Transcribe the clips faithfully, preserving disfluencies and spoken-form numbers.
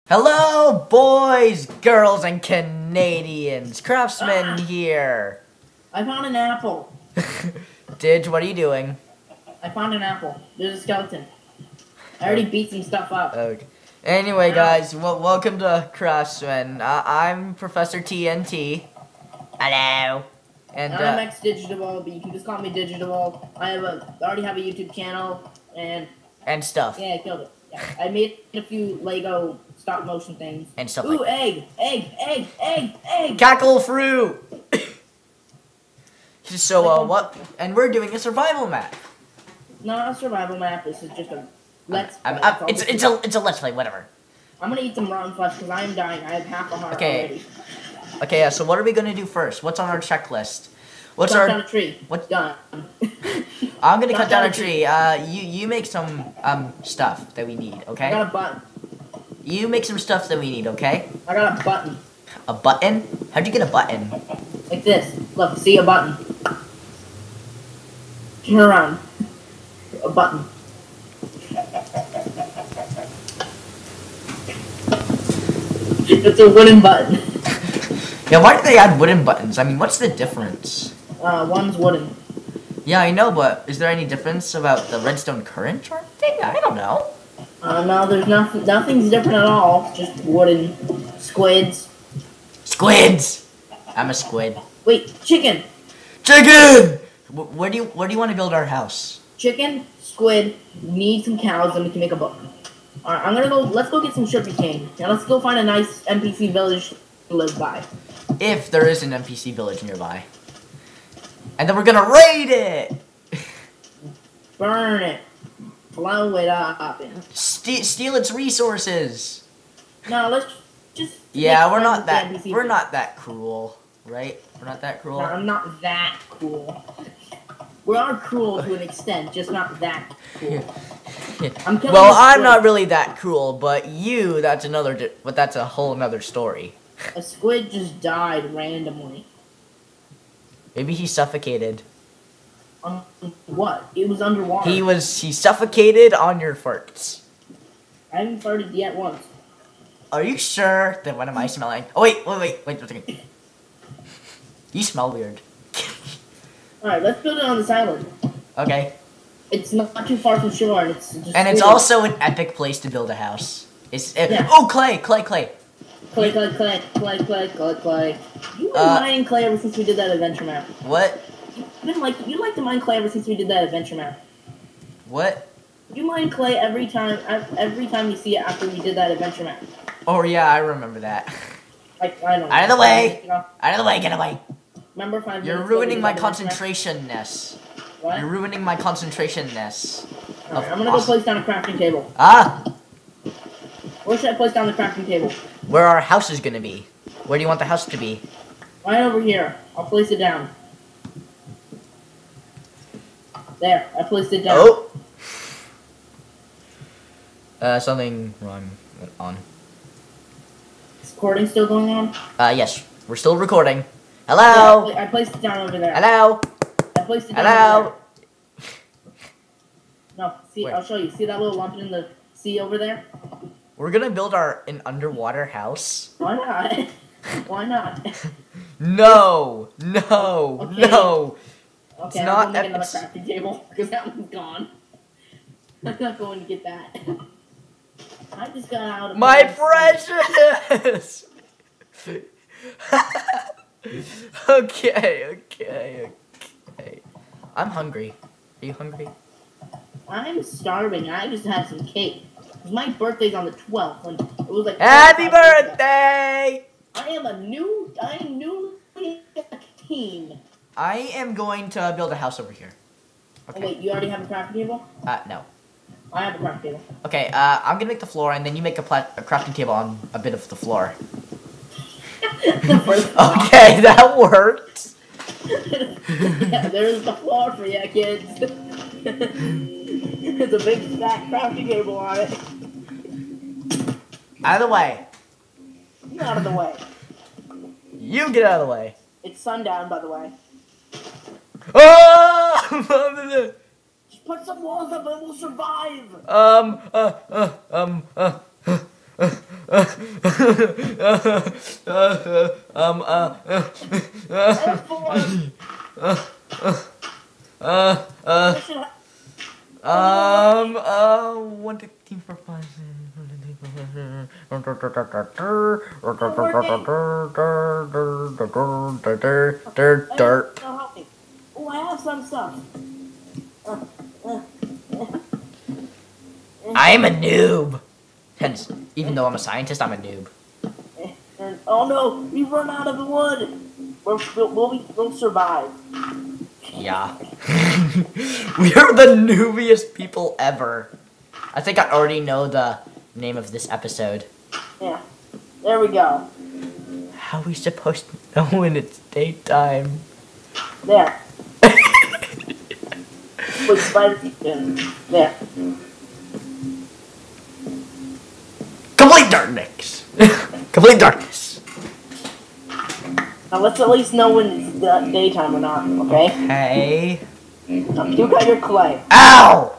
Hello, boys, girls, and Canadians. Craftsman Ah. here. I found an apple. Didge, what are you doing? I found an apple. There's a skeleton. I already beat some stuff up. Okay. Anyway, Ow. guys, well, welcome to Craftsman. Uh, I'm Professor T N T. Hello. And And I'm uh, X Digital, but you can just call me Digital. I have a, I already have a YouTube channel, and and stuff yeah, I killed it. Yeah. I made a few Lego stop motion things. and stuff Ooh, like that. egg, egg, egg, egg, egg. Cackle fruit. So uh, what? And we're doing a survival map. Not a survival map. This is just a let's. I'm, play. I'm, So it's it's a it's a let's play, whatever. I'm gonna eat some rotten flesh because I am dying. I have half a heart Okay. already. Okay, yeah. So what are we gonna do first? What's on our checklist? What's Cut our? down a tree. What? Done. I'm gonna Cut cut down down a a tree. Uh, you you make some um stuff that we need. I Okay. got a button. You make some stuff that we need. Okay. I got a button. A button? How'd you get a button? Like this. Look, see a button. Turn around. A button. It's a wooden button. Yeah. Why did they add wooden buttons? I mean, what's the difference? Uh, one's wooden. Yeah, I know, but is there any difference about the redstone current charm thing? I don't know. Uh, no, there's nothing. Nothing's different at all. Just wooden squids. Squids. I'm a squid. Wait, chicken. Chicken. Wh- Where do you where do you want to build our house? Chicken, squid. We need some cows, and we can make a book. All right, I'm gonna go. Let's go get some sugar cane. Now let's go find a nice N P C village to live by. If there is an N P C village nearby. And then we're gonna raid it! Burn it. Blow it up. And... Ste steal its resources! No, let's just. Yeah, make we're friends not with the that N P C we're village. not that cruel, right? We're not that cruel. No, I'm not that cool. We are cruel to an extent, just not that cool. I'm killing Well, a I'm squid. not really that cruel, but you, that's another, di- but that's a whole another story. A squid just died randomly. Maybe he suffocated. On what? It was underwater. He was, he suffocated on your farts. I haven't farted yet once. Are you sure that what am I smelling? Oh wait, wait, wait, wait a second. You smell weird. Alright, let's build it on this island. Okay. It's not too far from shore, and it's just And it's cool. also an epic place to build a house. It's it, Yeah. oh clay, clay, clay. Clay, clay, clay, clay, clay, clay, clay. You've been Uh, mining clay ever since we did that adventure map. What? You've been like you like to mine clay ever since we did that adventure map. What? You mine clay every time every time you see it after we did that adventure map. Oh yeah, I remember that. Like I don't know. Out of the way! You know, Out of the way, get away! remember five You're minutes ago we ruining did my that adventure map? concentration-ness. What? You're ruining my concentration-ness. Alright, of I'm gonna go awesome- place down a crafting table. Ah! Where should I place down the crafting table? Where our house is gonna be. Where do you want the house to be? Right over here. I'll place it down. There, I placed it down. Oh! Uh, something wrong went on. Is recording still going on? Uh, yes. We're still recording. Yeah, Hello? I placed it down over there. Hello? I placed it down Hello? over there. No, see, Where? I'll show you. See that little lump in the sea over there? We're gonna build our an underwater house. Why not? Why not? No! No! Okay. No! Okay, not I'm gonna make another epi- crafting table because that one's gone. I'm not going to get that. I just got out of My bed. precious! okay, okay, okay. I'm hungry. Are you hungry? I'm starving. I just had some cake. 'Cause my birthday's on the twelfth, and it was like Happy twenty-five days ago. birthday! I am a new. I am newly teen. I am going to build a house over here. Oh Okay. wait, you already have a crafting table? Uh, no. I have a crafting table. Okay, uh, I'm gonna make the floor, and then you make a, plat a crafting table on a bit of the floor. The first Okay, that worked. Yeah, there's the floor for you, kids. There's a big fat crafting table on it. Out of the way. Get out of the way. You get out of the way. It's sundown, by the way. Oh! Just put some walls up and we'll survive. um, uh, uh, um, uh, uh, uh, um, uh, And four. uh, uh, This should ha- um, uh, one, two, three, four, five, six, dirt, dirt. No, help me. Oh, I have some stuff. Uh, uh, I'm a noob. Hence, even though I'm a scientist, I'm a noob. uh, and, oh no, we've run out of the wood. We're, we'll, we'll, we'll survive. Yeah. We are the noobiest people ever. I think I already know the name of this episode. Yeah. There we go. How are we supposed to know when it's daytime? There. With spider skin. There. Complete darkness. Complete darkness. Now let's at least know when it's the daytime or not, okay? Hey. Now, you got your clay. Ow!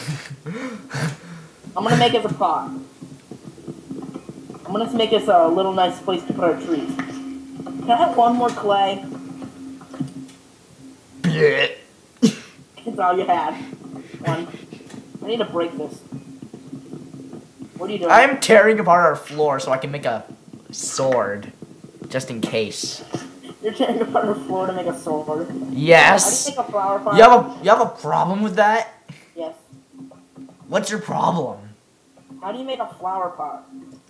I'm gonna make us a pot. I'm gonna make us a little nice place to put our trees. Can I have one more clay? Blech. That's all you had. One. I need to break this. What are you doing? I'm tearing apart our floor so I can make a sword. Just in case. You're tearing apart our floor to make a sword. Yes. How do you make a flower pot? You have a you have a problem with that? Yes. What's your problem? How do you make a flower pot?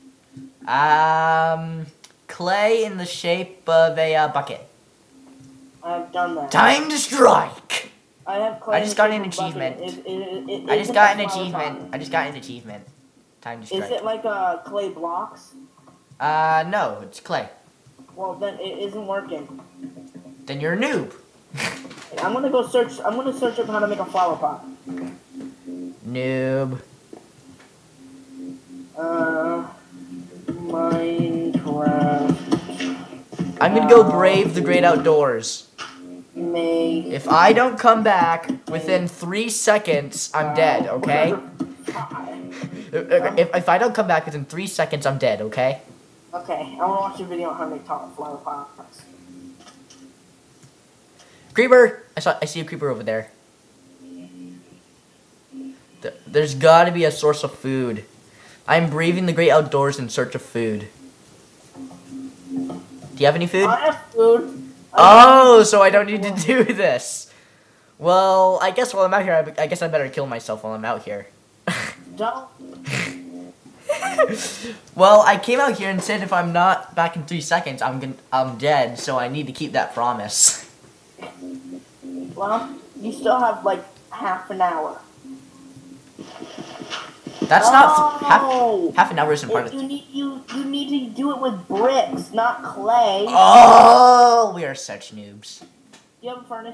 Um, clay in the shape of a uh, bucket. I've done that. Time to strike. I have clay. I just in got the an shape of a bucket. achievement. It- it- it- I just isn't got a an flower achievement. pot. I just got an achievement. Time to Is strike. it like uh, clay blocks? Uh, no, it's clay. Well, then it isn't working. Then you're a noob. I'm gonna go search. I'm gonna search up how to make a flower pot. Noob. Uh, Minecraft. I'm gonna go brave the great outdoors. Make. If I don't come back within three seconds, I'm dead, okay? If, if I don't come back within three seconds, I'm dead, okay? Okay, I wanna watch a video on how to make top flower pots. Creeper! I saw. I see a creeper over there. Th- There's gotta be a source of food. I'm braving the great outdoors in search of food. Do you have any food? I have food. I Oh, so I don't need to do this. Well, I guess while I'm out here, I, I guess I better kill myself while I'm out here. don't. Well, I came out here and said if I'm not back in three seconds, I'm gonna, I'm dead. So I need to keep that promise. Well, you still have like half an hour. That's Oh! not half. Half an hour isn't part If of. you need you you need to do it with bricks, not clay. Oh, we are such noobs. Do you have a furnace?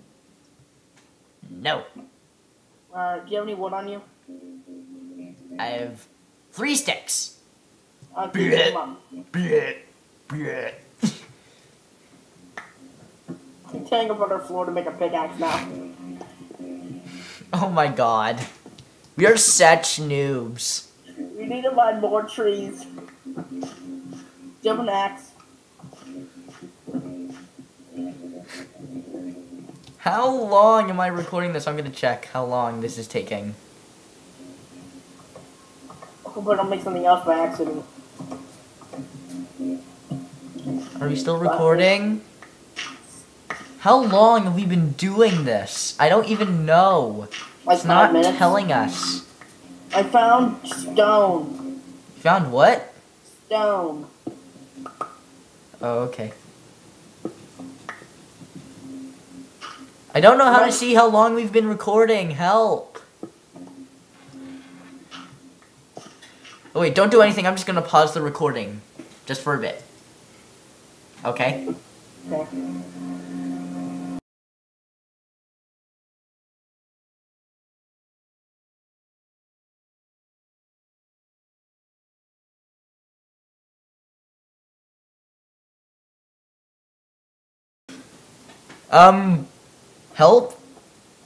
No, Uh, do you have any wood on you? I have three sticks. Uh, can you pick them up? Bleh, bleh. I'm tearing up on our floor to make a pickaxe now. Oh my god, we are such noobs. We need to find more trees. Do you have an axe? How long am I recording this? I'm gonna check how long this is taking. Hope I don't make something else by accident. Are we still recording? How long have we been doing this? I don't even know. Like It's five not minutes. telling us. I found stone. You found what? Stone. Oh, okay. I don't know how to Right. see how long we've been recording. Help. Oh wait, don't do anything. I'm just gonna pause the recording. Just for a bit. Okay? Okay. Um, help?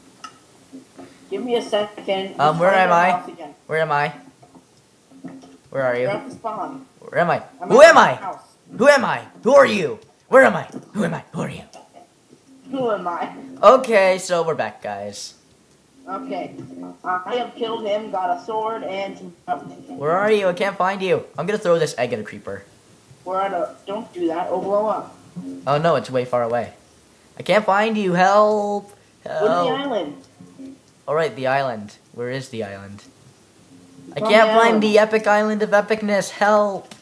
Give me a second. Um, Just where find am our I? house again. Where am I? Where are You're you? at the spawn. Where am I? I'm Who at am the I? house. Who am I? Who are you? Where am I? Who am I? Who are you? Who am I? Okay, so we're back, guys. Okay. I have killed him, got a sword, and some weapons. Where are you? I can't find you. I'm gonna throw this egg at a creeper. We're at a. Don't do that. It'll blow up. Oh no, it's way far away. I can't find you. Help! Go to the Help! island. Alright, the island. Where is the island? I It's on can't the find island. the epic island of epicness. Help!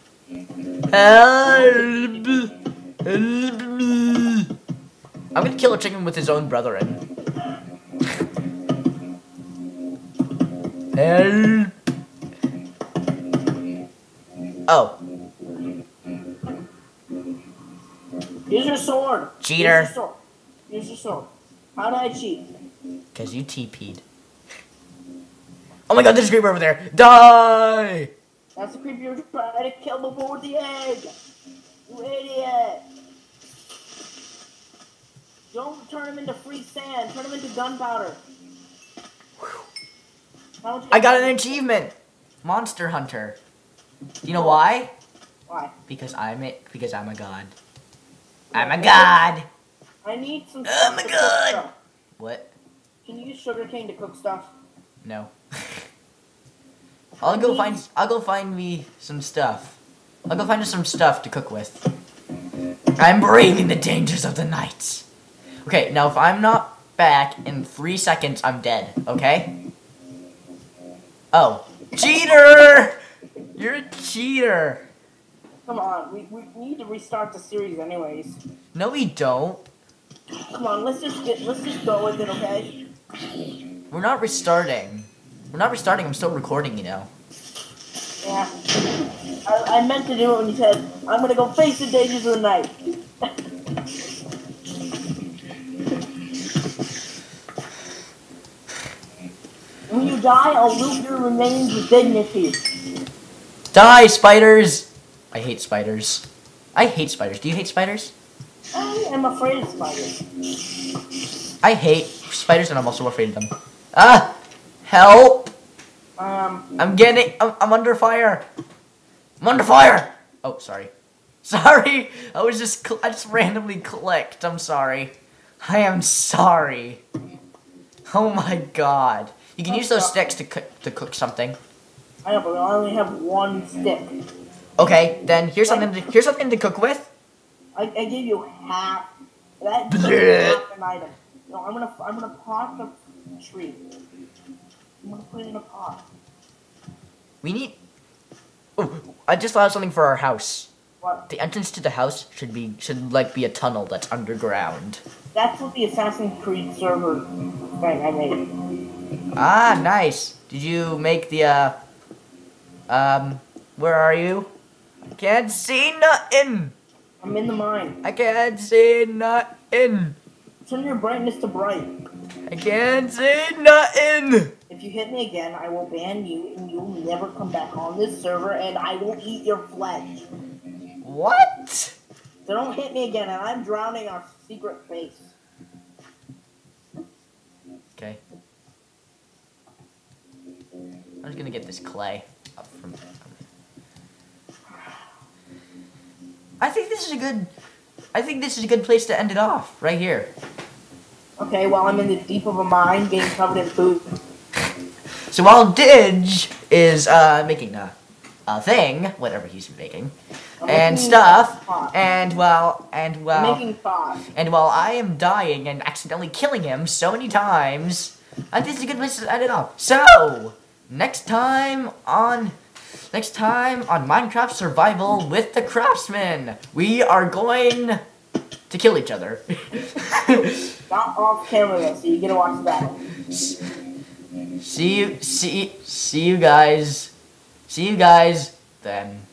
Help! Help me! I'm gonna kill a chicken with his own brethren. Help! Oh, Here's your sword. cheater. Here's your sword. Here's your sword. How did I cheat? Because you T P'd. Oh my god, there's a creeper over there. Die! That's the creeper you're trying to kill before with the egg. You idiot. Don't turn him into free sand. Turn him into gunpowder. How much- I got an achievement. Monster Hunter. Do you know why? Why? Because I'm it. Because I'm a god. I'm a god. I need some. Oh my to cook God. stuff. What? Can you use sugarcane to cook stuff? No. I'll go find. I'll go find me some stuff. I'll go find us some stuff to cook with. I'm braving the dangers of the night. Okay, now if I'm not back in three seconds, I'm dead. Okay? Oh, cheater! You're a cheater. Come on, we, we need to restart the series anyways. No, we don't. Come on, let's just get let's just go with it, okay? We're not restarting. We're not restarting. I'm still recording, you know. Yeah. I, I meant to do it when you said, I'm gonna go face the dangers of the night. When you die, I'll loot your remains with dignity. Die, spiders! I hate spiders. I hate spiders. Do you hate spiders? I am afraid of spiders. I hate spiders and I'm also afraid of them. Ah! Help! Um, I'm getting. I'm, I'm under fire. I'm under fire. Oh, sorry. Sorry. I was just. Cl I just randomly clicked. I'm sorry. I am sorry. Oh my god. You can use those sticks to cook to cook something. I know, but I only have one stick. Okay, then here's something. To, here's something to cook with. I, I gave you half. That's Bleh. half an item. No, I'm gonna I'm gonna pot the tree. I'm gonna put it in a pot. We need. Oh, I just thought of something for our house. What? The entrance to the house should be should like be a tunnel that's underground. That's what the Assassin's Creed server thing I made. Ah, nice. Did you make the uh um where are you? I can't see nothing. I'm in the mine. I can't see nothing. Turn your brightness to bright. I can't see nothing. If you hit me again, I will ban you and you'll never come back on this server and I will eat your flesh. What? So don't hit me again and I'm drowning our secret base. Okay. I'm just gonna get this clay up from. I think this is a good. I think this is a good place to end it off, right here. Okay, well I'm in the deep of a mine getting covered in food. So while Didge is uh, making a, a thing, whatever he's making, I'm and making stuff, pot. and well, and I'm well, making thought. and while I am dying and accidentally killing him so many times, I think it's a good place to end it off. So next time on. Next time on Minecraft Survival with the Craftsman, we are going to kill each other. Not off camera though, so you get to watch the battle. See you, see, see you guys, see you guys then.